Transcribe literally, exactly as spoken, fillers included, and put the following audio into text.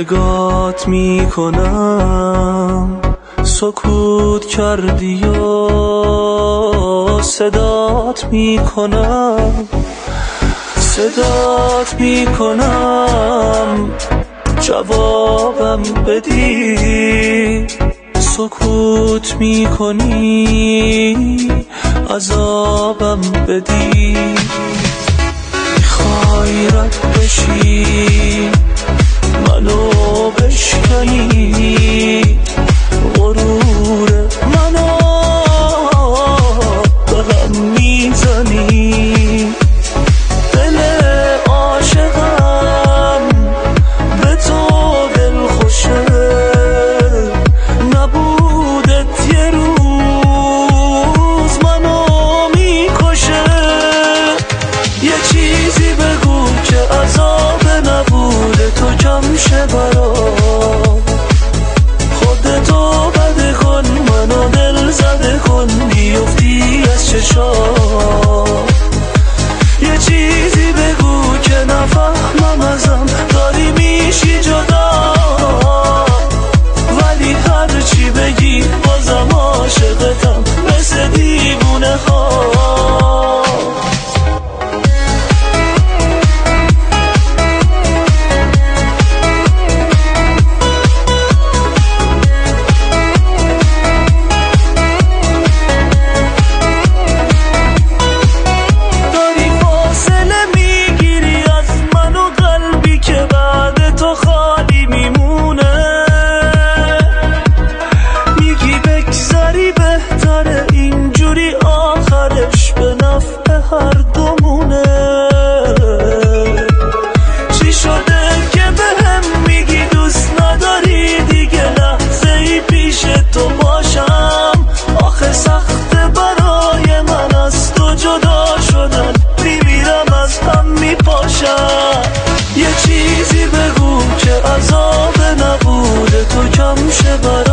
نگات میکنم سکوت کردی یا صدات میکنم صدات میکنم جوابم بدی سکوت میکنی عذابم بدی میخوای رد بشی منو بشکنی غرور منو به هم میزنی دل عاشقم به تو دل خوشه نبودت یه روز منو میکشه یه چیزی بگو که عذاب نبوده تو کم شه برام خودتو بده کن منو دل زده کن بیفتی از چشام یه چیزی بگو که نفهمم ازم داری میشی جدا ولی هرچی بگی بازم عاشقتم مثل دیوونه ها هر دومونه چی شده که به هم میگی دوست نداری دیگه لحظه ای پیش تو باشم آخه سخته برای من از تو جدا شدن میمیرم از هم میپاشم یه چیزی بگو که عذاب نبوده تو کم شه برای